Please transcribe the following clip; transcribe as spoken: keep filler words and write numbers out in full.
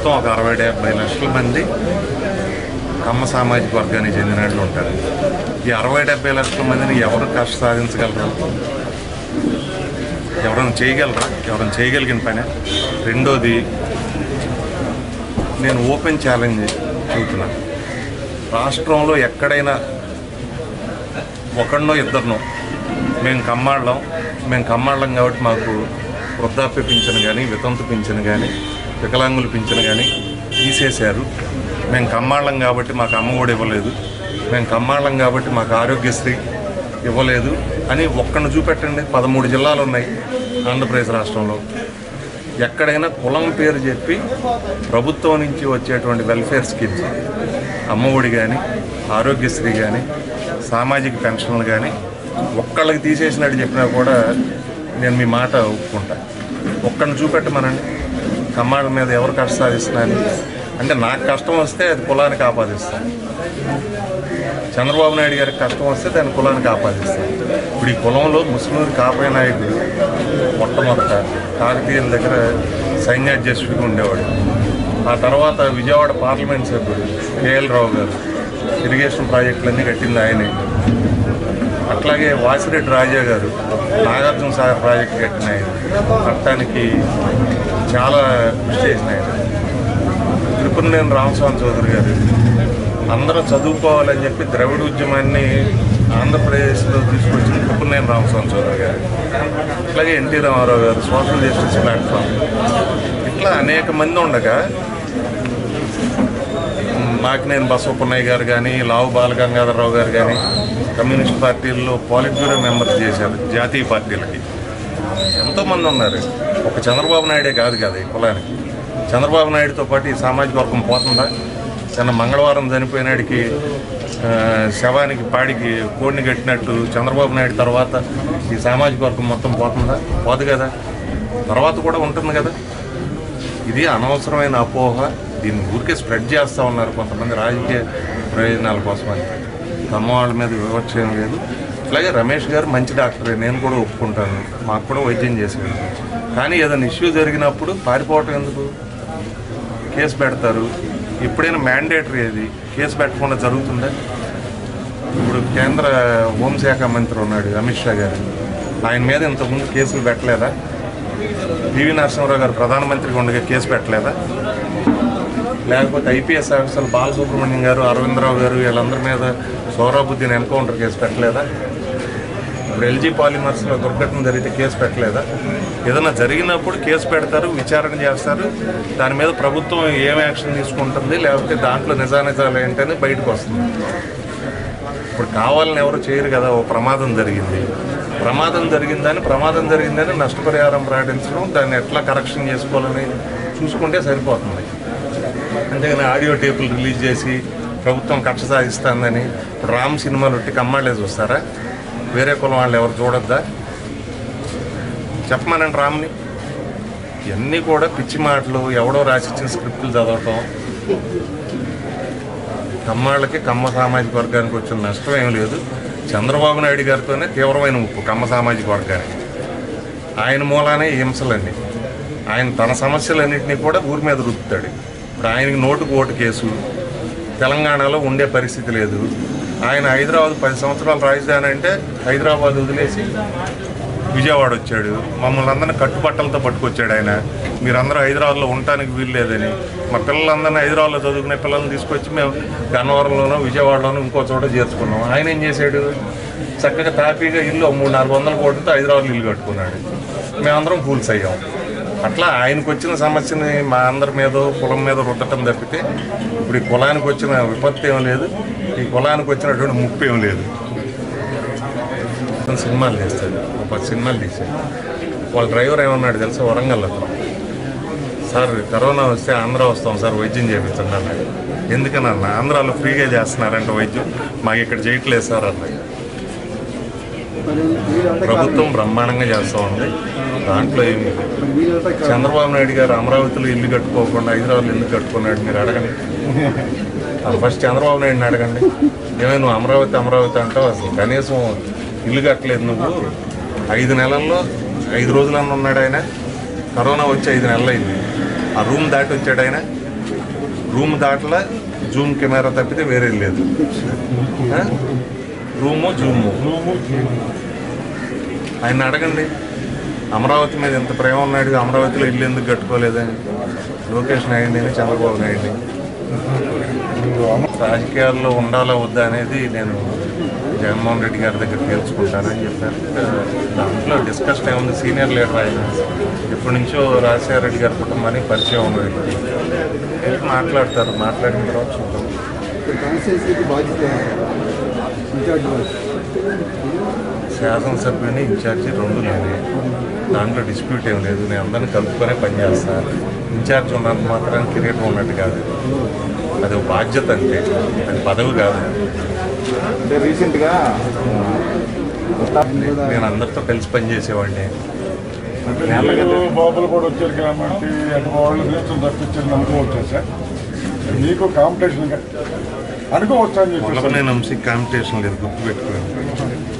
మొత్తం ఒక అరవై డెబ్బై లక్షల మంది కమ్మ సామాజిక వర్గానికి చెందిన వాళ్ళు ఉంటారు. ఈ అరవై డెబ్బై లక్షల మందిని ఎవరు కష్ట సాధించగలరా? ఎవరైనా చేయగలరా? ఎవరైనా చేయగలిగిన పని. రెండోది, నేను ఓపెన్ ఛాలెంజ్ చూస్తున్నాను. రాష్ట్రంలో ఎక్కడైనా ఒకరినో ఇద్దరినో మేము కమ్మాళ్ళం మేము కమ్మాళ్ళం కాబట్టి మాకు వృద్ధాప్య పింఛను కానీ, వితంతు పింఛను కానీ, వికలాంగుల పింఛను కానీ తీసేశారు, మేము కమ్మాళ్ళం కాబట్టి మాకు అమ్మ కూడా ఇవ్వలేదు, మేము కమ్మాళ్ళం కాబట్టి మాకు ఆరోగ్యశ్రీ ఇవ్వలేదు అని ఒక్కడిని చూపెట్టండి. పదమూడు జిల్లాలు ఉన్నాయి ఆంధ్రప్రదేశ్ రాష్ట్రంలో. ఎక్కడైనా కులం పేరు చెప్పి ప్రభుత్వం నుంచి వచ్చేటువంటి వెల్ఫేర్ స్కీమ్స్, అమ్మఒడి కానీ, ఆరోగ్యశ్రీ కానీ, సామాజిక పెన్షన్లు కానీ ఒక్కళ్ళకి తీసేసినట్టు చెప్పినా కూడా నేను మీ మాట ఒప్పుకుంటా. ఒక్కడిని చూపెట్టమనండి కమ్మాళ్ళ మీద ఎవరు కష్ట సాధిస్తున్నాను అంటే, నాకు కష్టం వస్తే అది కులానికి ఆపాదిస్తాను. చంద్రబాబు నాయుడు గారికి కష్టం వస్తే దాని కులానికి ఆపాదిస్తాను. ఇప్పుడు ఈ కులంలో ముస్లిం కాపే నాయకుడు మొట్టమొదట కాకతీయుల దగ్గర సైన్యాధ్యక్షుడిగా ఉండేవాడు. ఆ తర్వాత విజయవాడ పార్లమెంట్ సభ్యుడు కేఎల్ రావు గారు ఇరిగేషన్ ప్రాజెక్టులన్నీ కట్టింది ఆయనే. అట్లాగే వాసిరెడ్డి రాజా గారు నాగార్జున సాగర్ ప్రాజెక్టు కట్టిన ఆయన, చట్టానికి చాలా కృషి చేసిన ఆయన. త్రిపురనేని రామస్వామి చౌదరి గారు అందరూ చదువుకోవాలని చెప్పి ద్రవిడ ఉద్యమాన్ని ఆంధ్రప్రదేశ్లో తీసుకొచ్చిన త్రిపురనేని రామస్వామి చౌదరి గారు. అట్లాగే ఎన్టీ రామారావు గారు సోషల్ జస్టిస్ ప్లాట్ఫామ్. ఇట్లా అనేక మంది ఉండగా మాకినేని బసవపున్నయ్య గారు కానీ, లావు బాలగంగాధరరావు గారు కానీ కమ్యూనిస్ట్ పార్టీల్లో పాలిట్ బ్యూరో మెంబర్స్ చేశారు. జాతీయ పార్టీలకి ఎంతోమంది ఉన్నారు. ఒక చంద్రబాబు నాయుడే కాదు కదా ఈ కులానికి. చంద్రబాబు నాయుడుతో పాటు ఈ సామాజిక వర్గం పోతుందా? చిన్న మంగళవారం చనిపోయినాడికి శవానికి పాడికి కోడిని కట్టినట్టు చంద్రబాబు నాయుడు తర్వాత ఈ సామాజిక వర్గం మొత్తం పోతుందా? పోదు కదా, తర్వాత కూడా ఉంటుంది కదా. ఇది అనవసరమైన అపోహ. దీన్ని ఊరికే స్ప్రెడ్ చేస్తూ ఉన్నారు కొంతమంది రాజకీయ ప్రయోజనాల కోసం. అని కమ్మ వాళ్ళ మీద వివక్ష ఏం లేదు. అలాగే రమేష్ గారు మంచి డాక్టరే, నేను కూడా ఒప్పుకుంటాను, మాకు కూడా వైద్యం చేశాడు. కానీ ఏదైనా ఇష్యూ జరిగినప్పుడు పారిపోవటం ఎందుకు? కేసు పెడతారు. ఎప్పుడైనా మ్యాండేటరీ అది కేసు పెట్టకుండా జరుగుతుందా? ఇప్పుడు కేంద్ర హోంశాఖ మంత్రి ఉన్నాడు అమిత్ షా గారు, ఆయన మీద ఇంతకుముందు కేసులు పెట్టలేదా? పివి నరసింహారావు గారు ప్రధానమంత్రిగా ఉండగా కేసు పెట్టలేదా? లేకపోతే ఐపీఎస్ ఆఫీసర్లు బాలసుబ్రహ్మణ్యం గారు, అరవిందరావు గారు వీళ్ళందరి మీద సోహరాబుద్దీన్ ఎన్కౌంటర్ కేసు పెట్టలేదా? ఇప్పుడు ఎల్జీ పాలిమర్స్లో దుర్ఘటన జరిగితే కేసు పెట్టలేదా? ఏదైనా జరిగినప్పుడు కేసు పెడతారు, విచారణ చేస్తారు, దాని మీద ప్రభుత్వం ఏం యాక్షన్ తీసుకుంటుంది, లేకపోతే దాంట్లో నిజానిజాలు ఏంటని బయటకు వస్తుంది. ఇప్పుడు కావాలని ఎవరు చేయరు కదా. ఓ ప్రమాదం జరిగింది, ప్రమాదం జరిగిందని ప్రమాదం జరిగిందని నష్టపరిహారం ప్రకటించడం, దాన్ని ఎట్లా కరెక్షన్ చేసుకోవాలని చూసుకుంటే సరిపోతుంది. అంతేగాని ఆడియో టేపులు రిలీజ్ చేసి ప్రభుత్వం కక్ష సాధిస్తుందని ఇప్పుడు రామ్ సినిమాలు ఒట్టి కమ్మాళ్ళే చూస్తారా? వేరే కులం వాళ్ళు ఎవరు చూడొద్దా? చెప్పమనండి రామ్ని. ఇవన్నీ కూడా పిచ్చి మాటలు, ఎవడో రాసిచ్చిన స్క్రిప్టులు చదవటం. కమ్మాళ్ళకి కమ్మ సామాజిక వర్గానికి వచ్చిన నష్టం ఏం లేదు. చంద్రబాబు నాయుడు గారితోనే తీవ్రమైన ముప్పు కమ్మ సామాజిక వర్గానికి. ఆయన మూలానే హింసలన్నీ. ఆయన తన సమస్యలన్నింటినీ కూడా ఊరి మీద రుద్దుతాడు. ఇప్పుడు ఆయనకి నోటుకు ఓటు కేసు తెలంగాణలో ఉండే పరిస్థితి లేదు. ఆయన హైదరాబాద్ పది సంవత్సరాల రాజధాని అంటే హైదరాబాద్ వదిలేసి విజయవాడ వచ్చాడు. మమ్మల్ని అందరినీ కట్టుబట్టలతో పట్టుకొచ్చాడు ఆయన. మీరందరూ హైదరాబాద్లో ఉండటానికి వీలు లేదని మా పిల్లలందరినీ హైదరాబాద్లో చదువుకునే పిల్లల్ని తీసుకొచ్చి మేము గన్నవరంలోనో విజయవాడలోనో ఇంకో చోట చేర్చుకున్నాం. ఆయన ఏం చేశాడు? చక్కగా తాపీగా ఇల్లు మూడు నాలుగు వందల కోట్లతో హైదరాబాద్లో ఇల్లు కట్టుకున్నాడు. మేమందరం కూల్స్ అయ్యాం. అట్లా ఆయనకు వచ్చిన సమస్యని మా అందరి మీద కులం మీద రుద్దటం తప్పితే ఇప్పుడు ఈ కులానికి వచ్చిన విపత్తు ఏం లేదు, ఈ కులానికి వచ్చినటువంటి ముప్పు ఏం లేదు. సినిమాలు తీస్తాడు, ఒక పది సినిమాలు తీసాడు. వాళ్ళ డ్రైవర్ ఏమన్నాడు తెలుసా? వరంగల్లో, సార్ కరోనా వస్తే ఆంధ్ర వస్తాం సార్ వైద్యం చేయించండి అన్నాడు. ఎందుకనన్నా? ఆంధ్రాలో ఫ్రీగా చేస్తున్నారంట వైద్యం, మాకు ఇక్కడ చేయట్లేదు సార్ అన్నాడు. ప్రభుత్వం బ్రహ్మాండంగా చేస్తూ ఉంది, దాంట్లో ఏమి. చంద్రబాబు నాయుడు గారు అమరావతిలో ఇల్లు కట్టుకోకుండా హైదరాబాద్లో ఎందుకు కట్టుకున్నాడు మీరు అడగండి. ఫస్ట్ చంద్రబాబు నాయుడిని అడగండి. ఏమైనా నువ్వు అమరావతి అమరావతి అంటావు, అసలు కనీసం ఇల్లు కట్టలేదు నువ్వు. ఐదు నెలల్లో ఐదు రోజులన్నా ఉన్నాడు ఆయన. కరోనా వచ్చి ఐదు నెలలు అయింది. ఆ రూమ్ దాటి వచ్చాడు ఆయన. రూమ్ దాంట్లో జూమ్ కెమెరా తప్పితే వేరే లేదు. రూము జూము ఆయన అడగండి. అమరావతి మీద ఎంత ప్రేమ ఉన్నాడు, అమరావతిలో ఇల్లు ఎందుకు కట్టుకోలేదని లోకేష్ నాయుడిని, చంద్రబాబు నాయుడిని. రాజకీయాల్లో ఉండాలా వద్దా అనేది నేను జగన్మోహన్ రెడ్డి గారి దగ్గర తెలుసుకుంటానని చెప్పారు. దాంట్లో డిస్కషన్ ఏముంది, సీనియర్ లీడర్ ఆయన ఎప్పటి నుంచో రాజశేఖర రెడ్డి గారి కుటుంబానికి పరిచయం ఉన్నది. వెళ్ళి మాట్లాడతారు, మాట్లాడిన తర్వాత చూద్దాం. శాసనసభ్యుని ఇన్ఛార్జి రెండు నేనే, దాంట్లో డిస్ప్యూట్ ఏం లేదు. నేను అందరినీ కలుపుకొనే పనిచేస్తాను. ఇన్ఛార్జ్ ఉన్నంత మాత్రం కిరీటం ఉన్నట్టు కాదు, అది బాధ్యత అంతే, అది పదవి కాదు. అంటే రీసెంట్గా నేను అందరితో కలిసి పనిచేసేవాడిని. బాబులు కూడా వచ్చారు కాబట్టి వాళ్ళు దేశం తప్పించారు అనుకోవచ్చు సార్. మీకు కాంపిటీషన్ అనుకోవచ్చు అని చెప్పి నేను వంశీ కాంపిటీషన్ లేదు, గుర్తుపెట్టుకోండి.